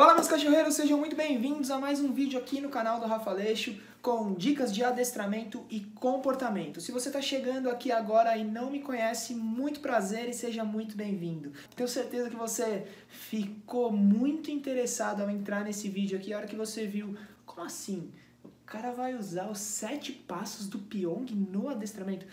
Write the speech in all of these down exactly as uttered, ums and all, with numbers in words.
Fala, meus cachorreiros, sejam muito bem-vindos a mais um vídeo aqui no canal do Rafa Aleixo com dicas de adestramento e comportamento. Se você está chegando aqui agora e não me conhece, muito prazer e seja muito bem-vindo. Tenho certeza que você ficou muito interessado ao entrar nesse vídeo aqui, a hora que você viu, como assim? O cara vai usar os sete passos do Pyong no adestramento?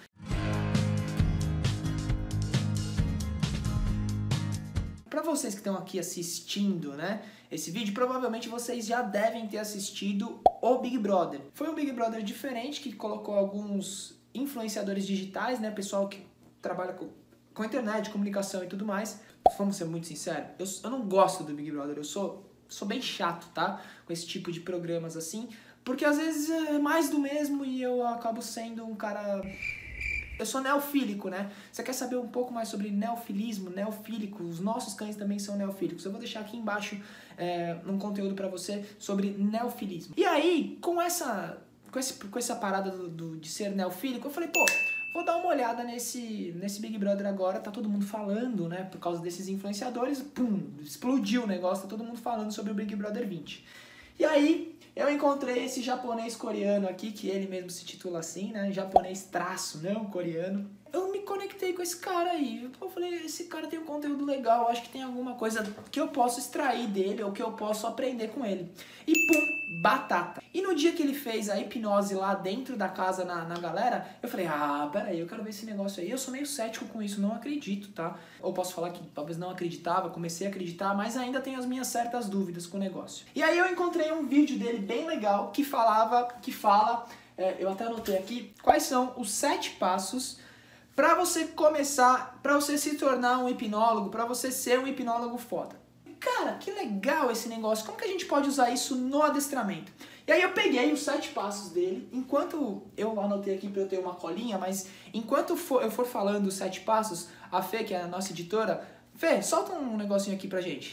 Para vocês que estão aqui assistindo, né, esse vídeo, provavelmente vocês já devem ter assistido o Big Brother. Foi um Big Brother diferente que colocou alguns influenciadores digitais, né, pessoal que trabalha com, com internet, comunicação e tudo mais. Vamos ser muito sinceros, eu, eu não gosto do Big Brother, eu sou, sou bem chato, tá, com esse tipo de programas assim, porque às vezes é mais do mesmo e eu acabo sendo um cara... Eu sou neofílico, né? Você quer saber um pouco mais sobre neofilismo, neofílico? Os nossos cães também são neofílicos. Eu vou deixar aqui embaixo é, um conteúdo pra você sobre neofilismo. E aí, com essa, com esse, com essa parada do, do, de ser neofílico, eu falei, pô, vou dar uma olhada nesse, nesse Big Brother agora. Tá todo mundo falando, né? Por causa desses influenciadores, pum, explodiu o negócio. Tá todo mundo falando sobre o Big Brother vinte. E aí... eu encontrei esse japonês coreano aqui, que ele mesmo se titula assim, né? Japonês traço, não coreano. Eu me conectei com esse cara aí. Eu falei, esse cara tem um conteúdo legal, eu acho que tem alguma coisa que eu posso extrair dele, ou que eu posso aprender com ele. E pum, batata. E no dia que ele fez a hipnose lá dentro da casa na, na galera, eu falei, ah, peraí, eu quero ver esse negócio aí. Eu sou meio cético com isso, não acredito, tá? Ou posso falar que talvez não acreditava, comecei a acreditar, mas ainda tenho as minhas certas dúvidas com o negócio. E aí eu encontrei um vídeo dele bem legal que falava, que fala, é, eu até anotei aqui, quais são os sete passos para você começar, para você se tornar um hipnólogo, para você ser um hipnólogo foda. Cara, que legal esse negócio, como que a gente pode usar isso no adestramento? E aí eu peguei os sete passos dele, enquanto eu anotei aqui para eu ter uma colinha, mas enquanto for, eu for falando os sete passos, a Fê, que é a nossa editora, Fê, solta um negocinho aqui pra gente.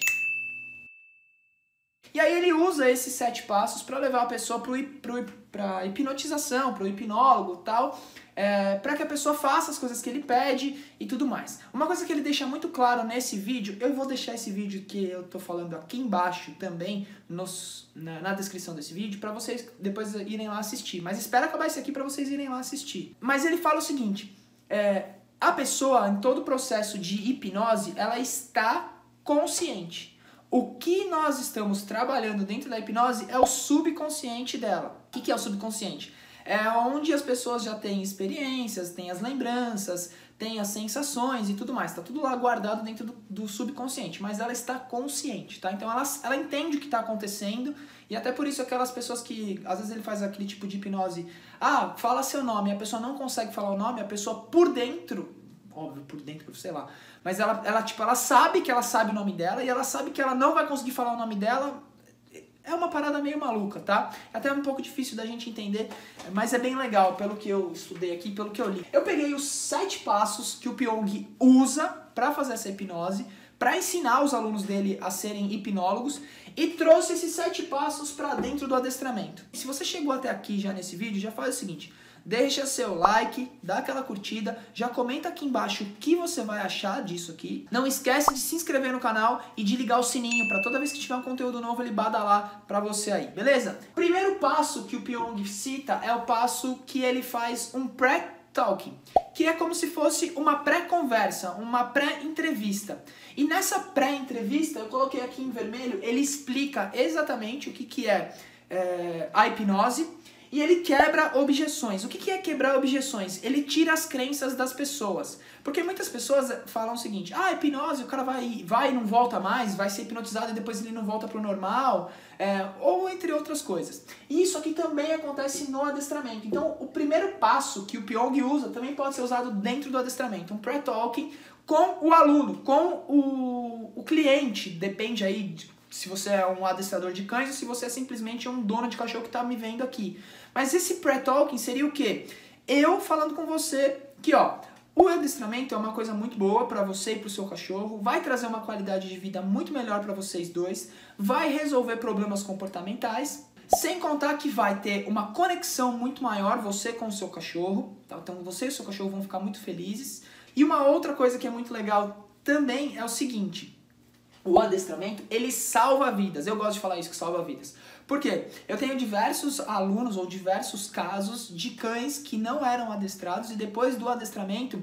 E aí ele usa esses sete passos para levar a pessoa para a hipnotização, para o hipnólogo e tal, é, para que a pessoa faça as coisas que ele pede e tudo mais. Uma coisa que ele deixa muito claro nesse vídeo, eu vou deixar esse vídeo que eu tô falando aqui embaixo também, nos, na, na descrição desse vídeo, para vocês depois irem lá assistir. Mas espera acabar isso aqui para vocês irem lá assistir. Mas ele fala o seguinte, é, a pessoa, em todo o processo de hipnose, ela está consciente. O que nós estamos trabalhando dentro da hipnose é o subconsciente dela. O que é o subconsciente? É onde as pessoas já têm experiências, têm as lembranças, têm as sensações e tudo mais. Está tudo lá guardado dentro do, do subconsciente, mas ela está consciente, tá? Então ela, ela entende o que está acontecendo e até por isso aquelas pessoas que, às vezes ele faz aquele tipo de hipnose, ah, fala seu nome, e a pessoa não consegue falar o nome, a pessoa por dentro... óbvio, por dentro, sei lá. Mas ela, ela, tipo, ela sabe que ela sabe o nome dela e ela sabe que ela não vai conseguir falar o nome dela. É uma parada meio maluca, tá? É até um pouco difícil da gente entender, mas é bem legal, pelo que eu estudei aqui, pelo que eu li. Eu peguei os sete passos que o Pyong usa pra fazer essa hipnose, pra ensinar os alunos dele a serem hipnólogos e trouxe esses sete passos pra dentro do adestramento. E se você chegou até aqui já nesse vídeo, já faz o seguinte... deixa seu like, dá aquela curtida, já comenta aqui embaixo o que você vai achar disso aqui. Não esquece de se inscrever no canal e de ligar o sininho para toda vez que tiver um conteúdo novo ele badalar para você aí, beleza? Primeiro passo que o Pyong cita é o passo que ele faz um pré-talking, que é como se fosse uma pré-conversa, uma pré-entrevista. E nessa pré-entrevista, eu coloquei aqui em vermelho, ele explica exatamente o que, que é, é a hipnose, e ele quebra objeções. O que é quebrar objeções? Ele tira as crenças das pessoas. Porque muitas pessoas falam o seguinte, ah, hipnose, o cara vai, vai e não volta mais, vai ser hipnotizado e depois ele não volta pro normal, é, ou entre outras coisas. E isso aqui também acontece no adestramento. Então, o primeiro passo que o Pyong usa também pode ser usado dentro do adestramento. Um pré-talking com o aluno, com o, o cliente, depende aí de se você é um adestrador de cães ou se você é simplesmente um dono de cachorro que está me vendo aqui. Mas esse pré-talking seria o quê? Eu falando com você que, ó, o adestramento é uma coisa muito boa para você e para o seu cachorro, vai trazer uma qualidade de vida muito melhor para vocês dois, vai resolver problemas comportamentais, sem contar que vai ter uma conexão muito maior você com o seu cachorro, tá? Então você e o seu cachorro vão ficar muito felizes. E uma outra coisa que é muito legal também é o seguinte... o adestramento, ele salva vidas. Eu gosto de falar isso, que salva vidas. Por quê? Eu tenho diversos alunos ou diversos casos de cães que não eram adestrados e depois do adestramento,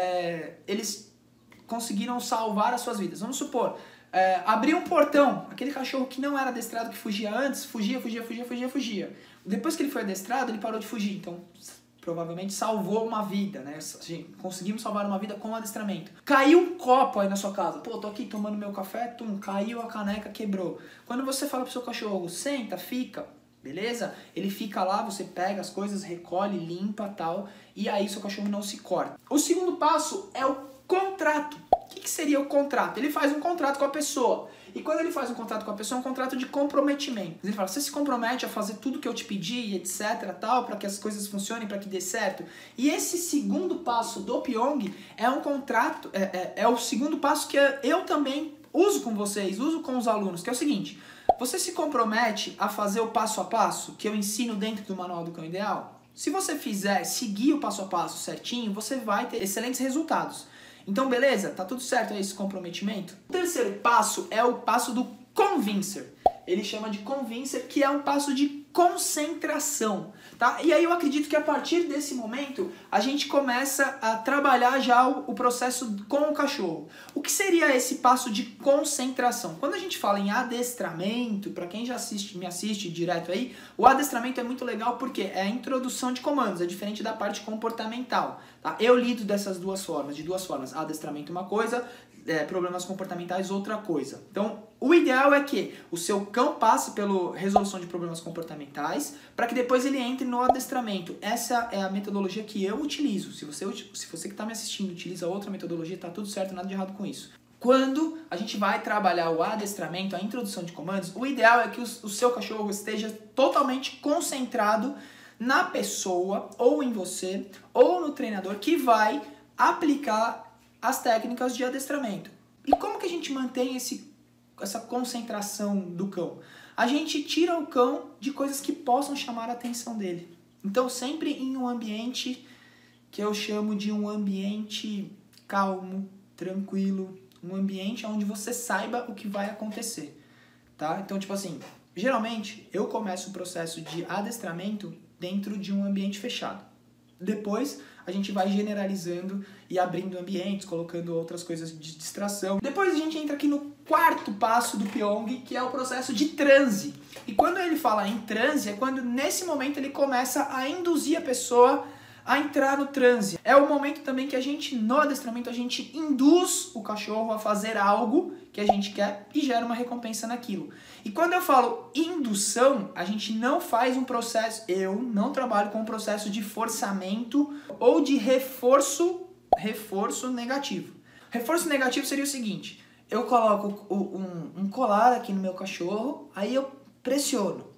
é, eles conseguiram salvar as suas vidas. Vamos supor, é, abrir um portão, aquele cachorro que não era adestrado, que fugia antes, fugia, fugia, fugia, fugia, fugia. Depois que ele foi adestrado, ele parou de fugir, então provavelmente salvou uma vida, né? Conseguimos salvar uma vida com o adestramento. Caiu um copo aí na sua casa. Pô, tô aqui tomando meu café, tum, caiu a caneca, quebrou. Quando você fala pro seu cachorro, senta, fica, beleza? Ele fica lá, você pega as coisas, recolhe, limpa, tal, e aí seu cachorro não se corta. O segundo passo é o contrato. O que, que seria o contrato? Ele faz um contrato com a pessoa. E quando ele faz um contrato com a pessoa, é um contrato de comprometimento. Ele fala, você se compromete a fazer tudo que eu te pedi, etc, tal, para que as coisas funcionem, para que dê certo. E esse segundo passo do Pyong é um contrato, é, é, é o segundo passo que eu também uso com vocês, uso com os alunos, que é o seguinte, você se compromete a fazer o passo a passo que eu ensino dentro do Manual do Cão Ideal? Se você fizer, seguir o passo a passo certinho, você vai ter excelentes resultados. Então, beleza? Tá tudo certo aí esse comprometimento? O terceiro passo é o passo do convincer. Ele chama de convincer, que é um passo de concentração, tá? E aí eu acredito que a partir desse momento a gente começa a trabalhar já o, o processo com o cachorro. O que seria esse passo de concentração? Quando a gente fala em adestramento, para quem já assiste, me assiste direto aí, o adestramento é muito legal porque é a introdução de comandos, é diferente da parte comportamental, tá? Eu lido dessas duas formas, de duas formas, adestramento uma coisa, É, problemas comportamentais outra coisa. Então, o ideal é que o seu cão passe pela resolução de problemas comportamentais para que depois ele entre no adestramento. Essa é a metodologia que eu utilizo. Se você, se você que está me assistindo utiliza outra metodologia, está tudo certo, nada de errado com isso. Quando a gente vai trabalhar o adestramento, a introdução de comandos, o ideal é que o, o seu cachorro esteja totalmente concentrado na pessoa, ou em você, ou no treinador que vai aplicar as técnicas de adestramento. E como que a gente mantém esse, essa concentração do cão? A gente tira o cão de coisas que possam chamar a atenção dele. Então, sempre em um ambiente que eu chamo de um ambiente calmo, tranquilo, um ambiente onde você saiba o que vai acontecer, tá? Então, tipo assim, geralmente eu começo o processo de adestramento dentro de um ambiente fechado. Depois a gente vai generalizando e abrindo ambientes, colocando outras coisas de distração. Depois a gente entra aqui no quarto passo do Pyong, que é o processo de transe. E quando ele fala em transe, é quando nesse momento ele começa a induzir a pessoa a entrar no transe. É o momento também que a gente, no adestramento, a gente induz o cachorro a fazer algo que a gente quer e gera uma recompensa naquilo. E quando eu falo indução, a gente não faz um processo, eu não trabalho com um processo de forçamento ou de reforço, reforço negativo. Reforço negativo seria o seguinte, eu coloco um, um colar aqui no meu cachorro, aí eu pressiono.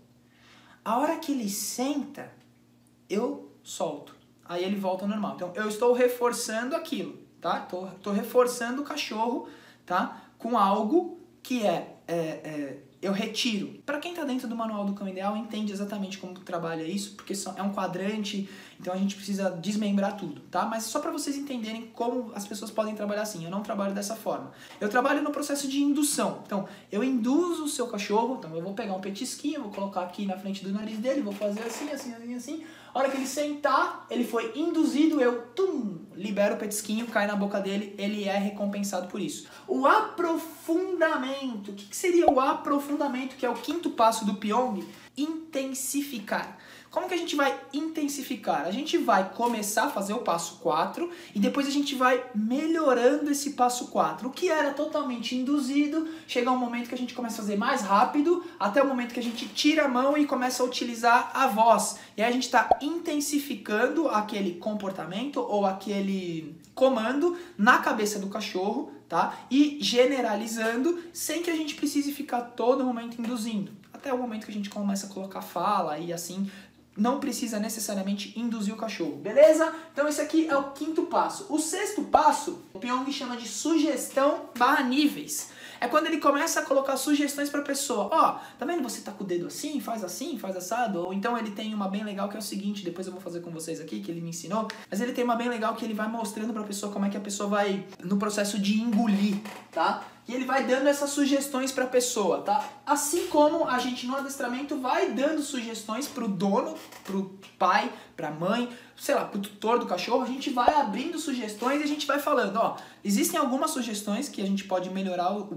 A hora que ele senta, eu solto. Aí ele volta ao normal. Então, eu estou reforçando aquilo, tá? Tô, tô reforçando o cachorro, tá? Com algo que é, é, é eu retiro. Para quem tá dentro do Manual do Cão Ideal, entende exatamente como trabalha isso, porque é um quadrante, então a gente precisa desmembrar tudo, tá? Mas só para vocês entenderem como as pessoas podem trabalhar assim, eu não trabalho dessa forma. Eu trabalho no processo de indução. Então, eu induzo o seu cachorro, então eu vou pegar um petisquinho, vou colocar aqui na frente do nariz dele, vou fazer assim, assim, assim, assim. A hora que ele sentar, ele foi induzido, eu tum, libero o petisquinho, cai na boca dele, ele é recompensado por isso. O aprofundamento. O que seria o aprofundamento, que é o quinto passo do Pyong? Intensificar. Como que a gente vai intensificar? A gente vai começar a fazer o passo quatro e depois a gente vai melhorando esse passo quatro. O que era totalmente induzido, chega um momento que a gente começa a fazer mais rápido, até o momento que a gente tira a mão e começa a utilizar a voz. E aí a gente está intensificando aquele comportamento ou aquele comando na cabeça do cachorro, tá? E generalizando sem que a gente precise ficar todo momento induzindo. Até o momento que a gente começa a colocar fala e assim, não precisa necessariamente induzir o cachorro, beleza? Então esse aqui é o quinto passo. O sexto passo, o Pyong chama de sugestão barra níveis. É quando ele começa a colocar sugestões para a pessoa. Ó, oh, tá vendo você tá com o dedo assim, faz assim, faz assado? Ou então ele tem uma bem legal que é o seguinte, depois eu vou fazer com vocês aqui, que ele me ensinou. Mas ele tem uma bem legal que ele vai mostrando para a pessoa como é que a pessoa vai no processo de engolir, tá? E ele vai dando essas sugestões para a pessoa, tá? Assim como a gente no adestramento vai dando sugestões para o dono, para o pai, para a mãe, sei lá, para o tutor do cachorro, a gente vai abrindo sugestões e a gente vai falando, ó, existem algumas sugestões que a gente pode melhorar o,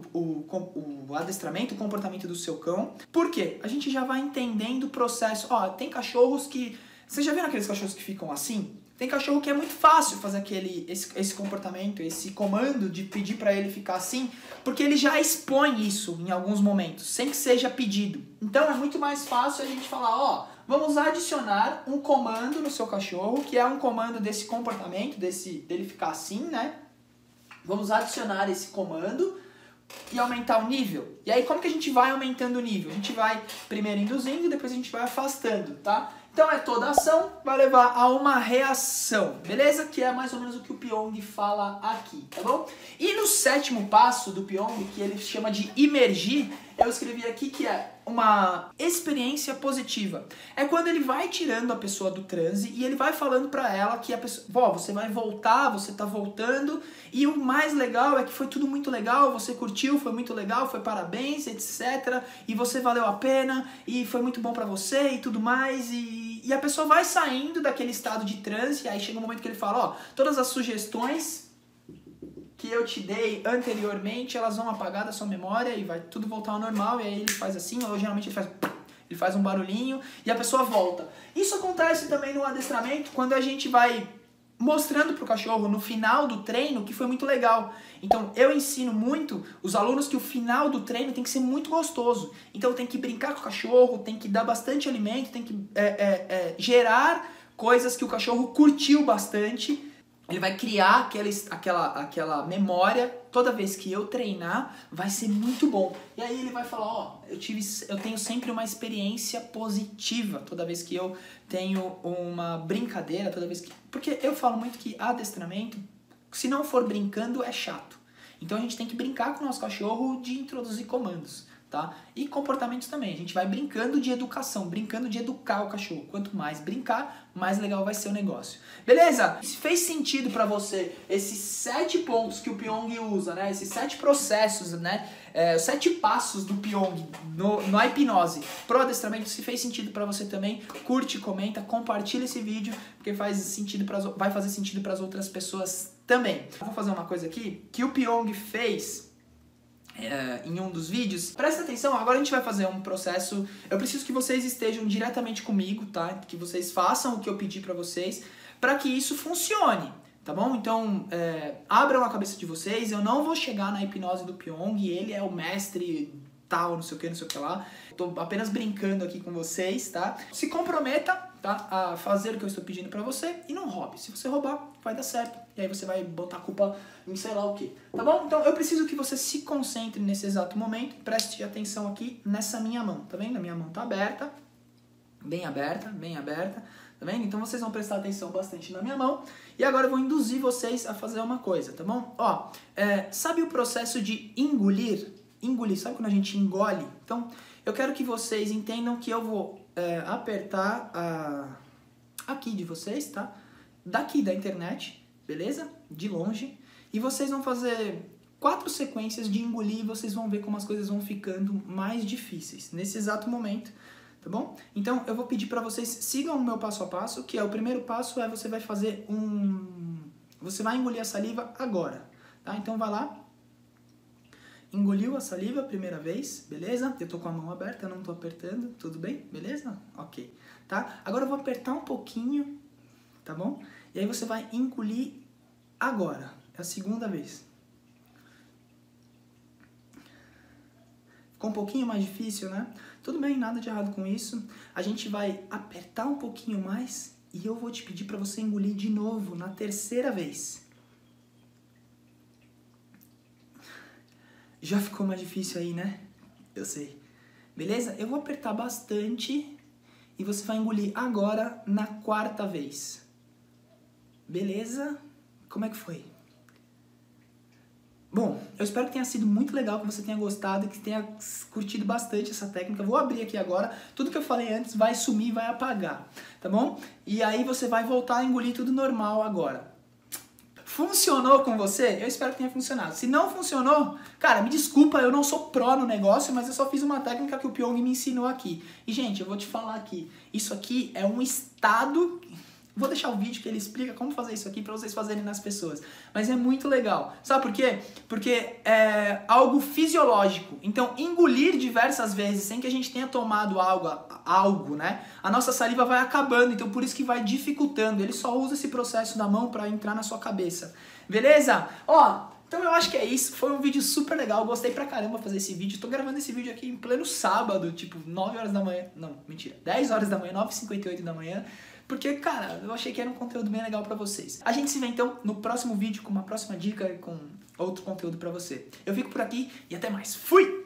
o, o adestramento, o comportamento do seu cão. Por quê? A gente já vai entendendo o processo. Ó, tem cachorros que... Vocês já viram aqueles cachorros que ficam assim? Tem cachorro que é muito fácil fazer aquele, esse, esse comportamento, esse comando de pedir para ele ficar assim, porque ele já expõe isso em alguns momentos, sem que seja pedido. Então é muito mais fácil a gente falar, ó, vamos adicionar um comando no seu cachorro, que é um comando desse comportamento, desse, dele ficar assim, né? Vamos adicionar esse comando e aumentar o nível. E aí como que a gente vai aumentando o nível? A gente vai primeiro induzindo, depois a gente vai afastando, tá? Então é toda ação vai levar a uma reação, beleza? Que é mais ou menos o que o Pyong fala aqui, tá bom? E no sétimo passo do Pyong, que ele chama de imergir, eu escrevi aqui que é uma experiência positiva. É quando ele vai tirando a pessoa do transe e ele vai falando pra ela que a pessoa, ó, você vai voltar, você tá voltando, e o mais legal é que foi tudo muito legal, você curtiu, foi muito legal, foi parabéns, etcétera. E você valeu a pena, e foi muito bom pra você e tudo mais, e, e a pessoa vai saindo daquele estado de transe, e aí chega um momento que ele fala, ó, todas as sugestões que eu te dei anteriormente, elas vão apagar da sua memória e vai tudo voltar ao normal, e aí ele faz assim, ou geralmente ele faz, ele faz um barulhinho e a pessoa volta. Isso acontece também no adestramento, quando a gente vai mostrando pro cachorro no final do treino que foi muito legal. Então eu ensino muito os alunos que o final do treino tem que ser muito gostoso. Então tem que brincar com o cachorro, tem que dar bastante alimento, tem que é, é, é, gerar coisas que o cachorro curtiu bastante. Ele vai criar aquela, aquela, aquela memória, toda vez que eu treinar, vai ser muito bom. E aí ele vai falar, ó, eu, tive, eu tenho sempre uma experiência positiva, toda vez que eu tenho uma brincadeira, toda vez que... Porque eu falo muito que adestramento, se não for brincando, é chato. Então a gente tem que brincar com o nosso cachorro de introduzir comandos, tá? E comportamentos também, a gente vai brincando de educação, brincando de educar o cachorro. Quanto mais brincar, mais legal vai ser o negócio. Beleza? Se fez sentido pra você esses sete pontos que o Pyong usa, né? Esses sete processos, né? É, os sete passos do Pyong no, no hipnose pro adestramento, se fez sentido pra você também, curte, comenta, compartilha esse vídeo, porque faz sentido pras, vai fazer sentido para as outras pessoas também. Eu vou fazer uma coisa aqui que o Pyong fez É, em um dos vídeos. Presta atenção, agora a gente vai fazer um processo. Eu preciso que vocês estejam diretamente comigo, tá? Que vocês façam o que eu pedi pra vocês, pra que isso funcione, tá bom? Então, é, abram a cabeça de vocês. Eu não vou chegar na hipnose do Pyong, ele é o mestre tal, não sei o que, não sei o que lá. Tô apenas brincando aqui com vocês, tá? Se comprometa, tá? A fazer o que eu estou pedindo pra você e não roube. Se você roubar, vai dar certo. E aí você vai botar a culpa em sei lá o que, tá bom? Então eu preciso que você se concentre nesse exato momento, preste atenção aqui nessa minha mão, tá vendo? A minha mão tá aberta, bem aberta, bem aberta, tá vendo? Então vocês vão prestar atenção bastante na minha mão. E agora eu vou induzir vocês a fazer uma coisa, tá bom? Ó, é, sabe o processo de engolir? Engolir, sabe quando a gente engole? Então eu quero que vocês entendam que eu vou é, apertar a... aqui de vocês, tá? Daqui da internet, beleza? De longe. E vocês vão fazer quatro sequências de engolir e vocês vão ver como as coisas vão ficando mais difíceis nesse exato momento, tá bom? Então eu vou pedir para vocês sigam o meu passo a passo, que é o primeiro passo é você vai fazer um... Você vai engolir a saliva agora, tá? Então vai lá. Engoliu a saliva a primeira vez, beleza? Eu tô com a mão aberta, eu não tô apertando, tudo bem? Beleza? Ok, tá? Agora eu vou apertar um pouquinho, tá bom? E aí você vai engolir agora. É a segunda vez. Ficou um pouquinho mais difícil, né? Tudo bem, nada de errado com isso. A gente vai apertar um pouquinho mais e eu vou te pedir para você engolir de novo na terceira vez. Já ficou mais difícil aí, né? Eu sei. Beleza? Eu vou apertar bastante e você vai engolir agora na quarta vez. Beleza? Como é que foi? Bom, eu espero que tenha sido muito legal, que você tenha gostado, que tenha curtido bastante essa técnica. Vou abrir aqui agora, tudo que eu falei antes vai sumir, vai apagar, tá bom? E aí você vai voltar a engolir tudo normal agora. Funcionou com você? Eu espero que tenha funcionado. Se não funcionou, cara, me desculpa, eu não sou pró no negócio, mas eu só fiz uma técnica que o Pyong me ensinou aqui. E, gente, eu vou te falar aqui, isso aqui é um estado... Vou deixar o vídeo que ele explica como fazer isso aqui pra vocês fazerem nas pessoas. Mas é muito legal. Sabe por quê? Porque é algo fisiológico. Então, engolir diversas vezes sem que a gente tenha tomado algo, algo, né? A nossa saliva vai acabando, então por isso que vai dificultando. Ele só usa esse processo da mão pra entrar na sua cabeça. Beleza? Ó, então eu acho que é isso. Foi um vídeo super legal. Gostei pra caramba fazer esse vídeo. Tô gravando esse vídeo aqui em pleno sábado, tipo nove horas da manhã. Não, mentira. dez horas da manhã, nove e cinquenta e oito da manhã. Porque, cara, eu achei que era um conteúdo bem legal pra vocês. A gente se vê, então, no próximo vídeo com uma próxima dica e com outro conteúdo pra você. Eu fico por aqui e até mais. Fui!